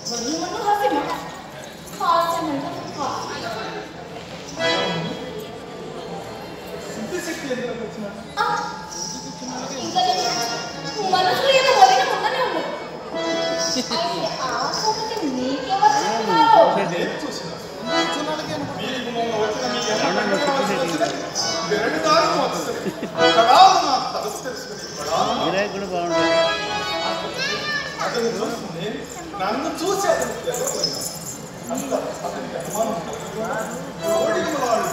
వదిలిమన్ను హాస్యమా హాస్యమంటే సిద్ధిశక్తి ఎందుకు వచ్చిన ఇంకా మనసులో ఏదో వదిన ఉండనే ఉంది ఆ సంగతి నీకెవరు చెప్తున్నారు నేను చూసిన రెండు దారులు వస్తుంది పడాలు నా తలసు తెలుసుకుని పడాలు కూడా బాగుంటుంది అతను చూస్తుంది నన్ను చూసి అతను తెల్లపోయినా అంత అతనికి అనుమానం ఓడిన వాడు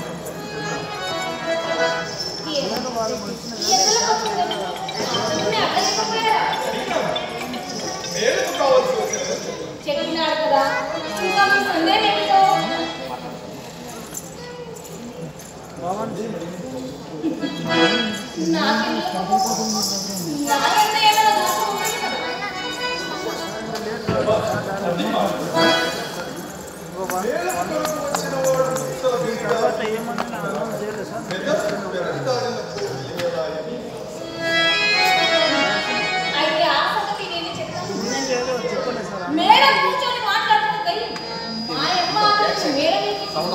మేలుకు కావాల్సి వచ్చిన చెప్పినాడు కదా ఇంకా మీ సందేహం ఏమిటో నాకెంత ఏమైనా దోషం ఉంటుంది కదా అయితే ఆ సంగతి నేనే చెప్తాను మేడం కూర్చొని మాట్లాడుతుంది మా అమ్మ మేడం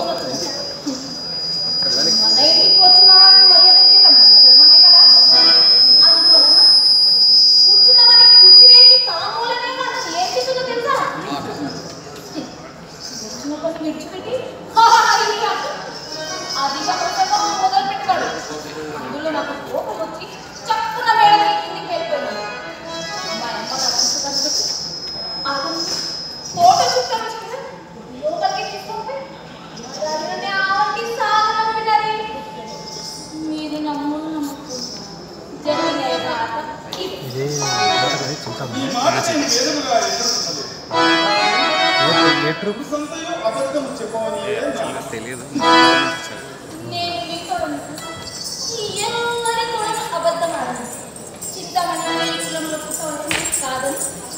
మన ఇంటికి వచ్చిన మర్యాద చేయడం ధర్మమే కదా అందువలన కూర్చున్నామని కూర్చునేసి తామూలమే మనం ఏం చేస్తుందో తెలుసా వచ్చిన కొన్ని విడిచిపెట్టి అది మొదలు పెట్టాడు అందులో నాకు కోపం వచ్చి చప్పున మేడం కిందికి వెళ్ళిపోయాను మా అమ్మ కనిపెట్టి అతను ఫోటో చూస్తాను చూడండి లోపలికి తీసుకుంటే ఆవిడకి సాగనం పెట్టాలి మీరు నమ్మును నమ్ముతుంది జరిగిన కాక ఈ మాట నేను వేదముగా ఎదుర్కొన్నది సంతయు అబద్ధము చెప్పవని తెలియదు నేను మీతో ఎన్నని కూడా అబద్ధం ఆడను చింతమని కులంలో పుట్టవలసింది కాదని